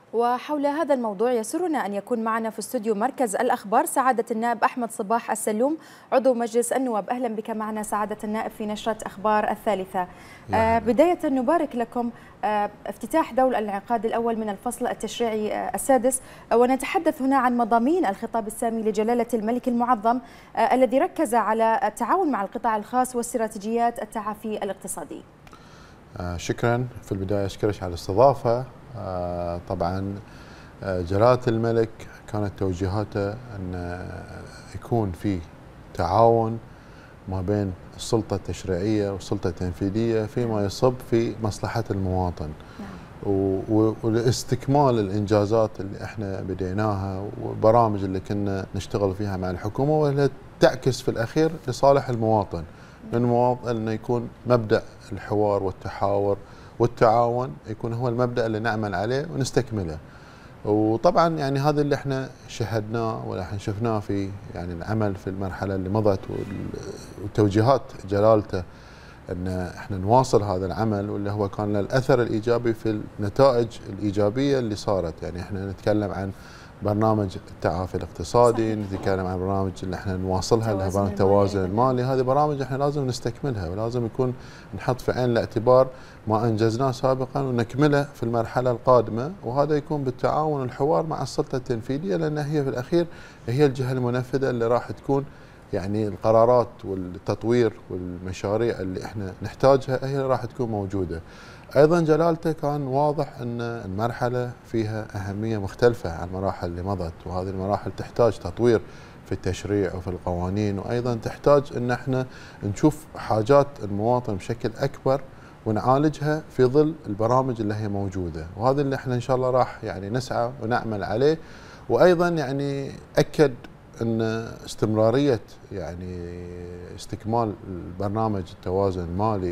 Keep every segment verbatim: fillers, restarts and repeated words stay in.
وحول هذا الموضوع يسرنا أن يكون معنا في استوديو مركز الأخبار سعادة النائب أحمد صباح السلوم عضو مجلس النواب. أهلا بك معنا سعادة النائب في نشرة أخبار الثالثة. آه بداية نبارك لكم آه افتتاح دور الانعقاد الأول من الفصل التشريعي آه السادس، آه ونتحدث هنا عن مضامين الخطاب السامي لجلالة الملك المعظم آه الذي ركز على التعاون مع القطاع الخاص واستراتيجيات التعافي الاقتصادي. آه شكرا. في البداية أشكرك على الاستضافة. آه طبعا آه جلالة الملك كانت توجيهاته أن يكون في تعاون ما بين السلطة التشريعية والسلطة التنفيذية فيما يصب في مصلحة المواطن. ولاستكمال الإنجازات اللي احنا بديناها والبرامج اللي كنا نشتغل فيها مع الحكومة، واللي تعكس في الأخير لصالح المواطن. من المواطن أنه يكون مبدأ الحوار والتحاور والتعاون يكون هو المبدأ اللي نعمل عليه ونستكمله. وطبعا يعني هذا اللي احنا شهدناه واللي احنا شفناه في يعني العمل في المرحله اللي مضت، وتوجيهات جلالته ان احنا نواصل هذا العمل، واللي هو كان له الاثر الايجابي في النتائج الايجابيه اللي صارت. يعني احنا نتكلم عن برنامج التعافي الاقتصادي، نتكلم عن برامج اللي احنا نواصلها اللي هي برامج التوازن المالي. هذه برامج احنا لازم نستكملها، ولازم يكون نحط في عين الاعتبار ما انجزناه سابقا ونكمله في المرحله القادمه، وهذا يكون بالتعاون والحوار مع السلطه التنفيذيه، لان هي في الاخير هي الجهه المنفذه اللي راح تكون يعني القرارات والتطوير والمشاريع اللي احنا نحتاجها هي اللي راح تكون موجوده. ايضا جلالته كان واضح ان المرحله فيها اهميه مختلفه عن المراحل اللي مضت، وهذه المراحل تحتاج تطوير في التشريع وفي القوانين، وايضا تحتاج ان احنا نشوف حاجات المواطن بشكل اكبر ونعالجها في ظل البرامج اللي هي موجوده، وهذا اللي احنا ان شاء الله راح يعني نسعى ونعمل عليه. وايضا يعني اكد ان استمراريه يعني استكمال البرنامج التوازن المالي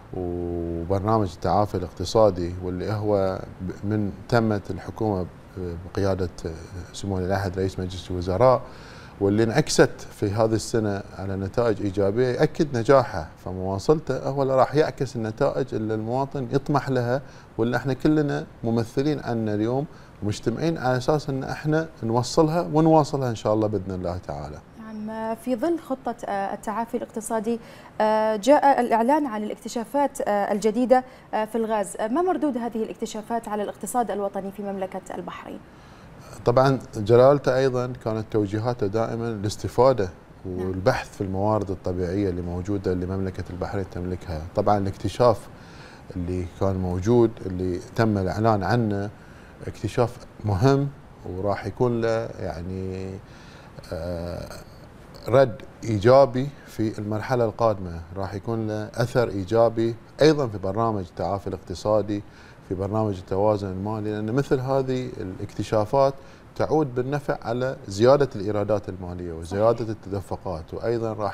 وبرنامج التعافي الاقتصادي، واللي هو من تمت الحكومه بقياده سمو ولي العهد رئيس مجلس الوزراء، واللي انعكست في هذه السنه على نتائج ايجابيه، ياكد نجاحه. فمواصلته هو اللي راح يعكس النتائج اللي المواطن يطمح لها، واللي احنا كلنا ممثلين عنها اليوم ومجتمعين على اساس ان احنا نوصلها ونواصلها ان شاء الله باذن الله تعالى. نعم. في ظل خطة التعافي الاقتصادي جاء الإعلان عن الاكتشافات الجديدة في الغاز، ما مردود هذه الاكتشافات على الاقتصاد الوطني في مملكة البحرين؟ طبعا جلالته ايضا كانت توجيهاته دائما الاستفاده والبحث في الموارد الطبيعيه اللي موجوده اللي مملكه البحرين تملكها. طبعا الاكتشاف اللي كان موجود اللي تم الاعلان عنه اكتشاف مهم، وراح يكون له يعني رد ايجابي في المرحله القادمه، راح يكون له اثر ايجابي ايضا في برنامج التعافي الاقتصادي، في برنامج التوازن المالي، لان مثل هذه الاكتشافات تعود بالنفع على زياده الايرادات الماليه وزياده التدفقات، وايضا راح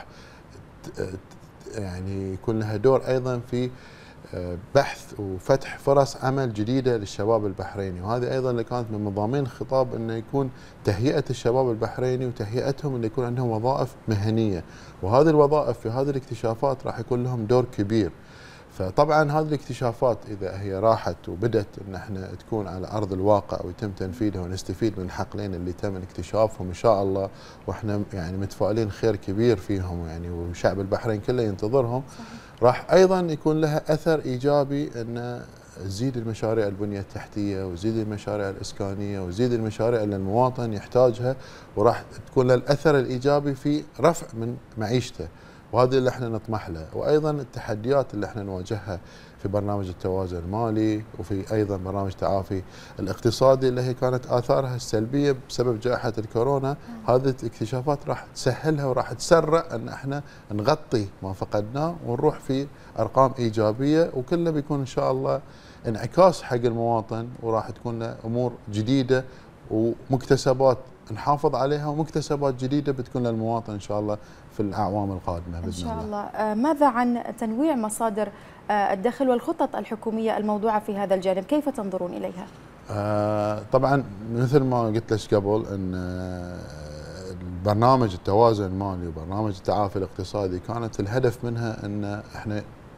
يعني يكون لها دور ايضا في بحث وفتح فرص عمل جديده للشباب البحريني. وهذه ايضا اللي كانت من مضامين الخطاب، انه يكون تهيئه الشباب البحريني وتهيئتهم اللي يكون عندهم وظائف مهنيه، وهذه الوظائف في هذه الاكتشافات راح يكون لهم دور كبير. فطبعا هذه الاكتشافات اذا هي راحت وبدت ان احنا تكون على ارض الواقع ويتم تنفيذها ونستفيد من الحقلين اللي تم اكتشافهم ان شاء الله، واحنا يعني متفائلين خير كبير فيهم يعني، وشعب البحرين كله ينتظرهم. راح ايضا يكون لها اثر ايجابي ان تزيد المشاريع البنيه التحتيه وتزيد المشاريع الاسكانيه وتزيد المشاريع اللي المواطن يحتاجها، وراح تكون لها الاثر الايجابي في رفع من معيشته، وهذا اللي احنا نطمح له. وايضا التحديات اللي احنا نواجهها في برنامج التوازن المالي وفي ايضا برنامج التعافي الاقتصادي اللي هي كانت اثارها السلبيه بسبب جائحه الكورونا، هذه الاكتشافات راح تسهلها وراح تسرع ان احنا نغطي ما فقدناه ونروح في ارقام ايجابيه، وكله بيكون ان شاء الله انعكاس حق المواطن، وراح تكون له امور جديده ومكتسبات نحافظ عليها، ومكتسبات جديده بتكون للمواطن ان شاء الله في الاعوام القادمه باذن ان شاء الله. الله. ماذا عن تنويع مصادر الدخل والخطط الحكوميه الموضوعه في هذا الجانب، كيف تنظرون اليها؟ آه طبعا مثل ما قلت لك قبل ان برنامج التوازن المالي وبرنامج التعافي الاقتصادي كانت الهدف منها ان احنا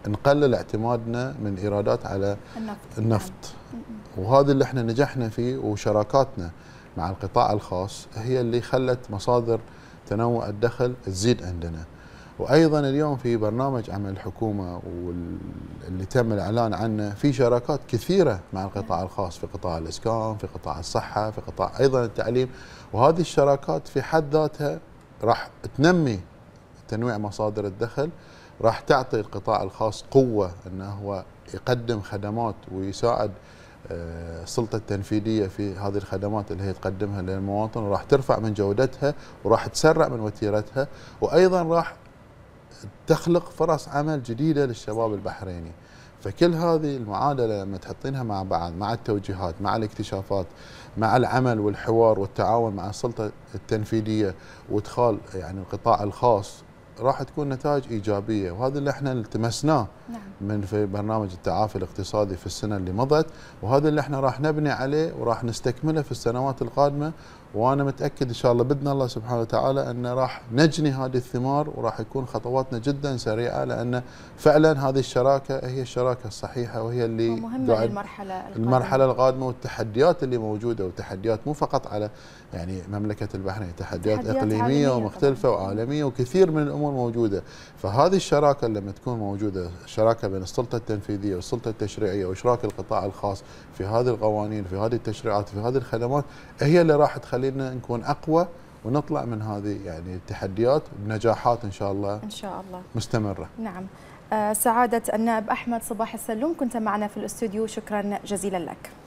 نقلل اعتمادنا من ايرادات على النفط, النفط. وهذا اللي احنا نجحنا فيه، وشراكاتنا مع القطاع الخاص هي اللي خلت مصادر تنوع الدخل تزيد عندنا. وايضا اليوم في برنامج عمل الحكومه واللي تم الاعلان عنه في شراكات كثيره مع القطاع الخاص في قطاع الاسكان، في قطاع الصحه، في قطاع ايضا التعليم، وهذه الشراكات في حد ذاتها راح تنمي تنويع مصادر الدخل، راح تعطي القطاع الخاص قوه انه هو يقدم خدمات ويساعد السلطه التنفيذيه في هذه الخدمات اللي هي تقدمها للمواطن، وراح ترفع من جودتها وراح تسرع من وتيرتها، وايضا راح تخلق فرص عمل جديده للشباب البحريني. فكل هذه المعادله لما تحطينها مع بعض، مع التوجيهات، مع الاكتشافات، مع العمل والحوار والتعاون مع السلطه التنفيذيه وادخال يعني القطاع الخاص، راح تكون نتائج ايجابيه. وهذا اللي احنا التمسناه نعم. من في برنامج التعافي الاقتصادي في السنه اللي مضت، وهذا اللي احنا راح نبني عليه وراح نستكمله في السنوات القادمه. وانا متاكد ان شاء الله باذن الله سبحانه وتعالى ان راح نجني هذه الثمار، وراح يكون خطواتنا جدا سريعه، لان فعلا هذه الشراكه هي الشراكه الصحيحه، وهي اللي مهمه للمرحله القادمه المرحله القادمه والتحديات اللي موجوده، وتحديات مو فقط على يعني مملكه البحرين، تحديات, تحديات اقليميه ومختلفه طبعا. وعالميه، وكثير من الامور موجوده. فهذه الشراكه لما تكون موجوده، شراكه بين السلطه التنفيذيه والسلطه التشريعيه واشراك القطاع الخاص في هذه القوانين، في هذه التشريعات، في هذه الخدمات، هي اللي راح تخلينا نكون اقوى ونطلع من هذه يعني التحديات بنجاحات ان شاء الله ان شاء الله مستمره. نعم. سعاده النائب احمد صباح السلوم كنت معنا في الاستوديو، شكرا جزيلا لك.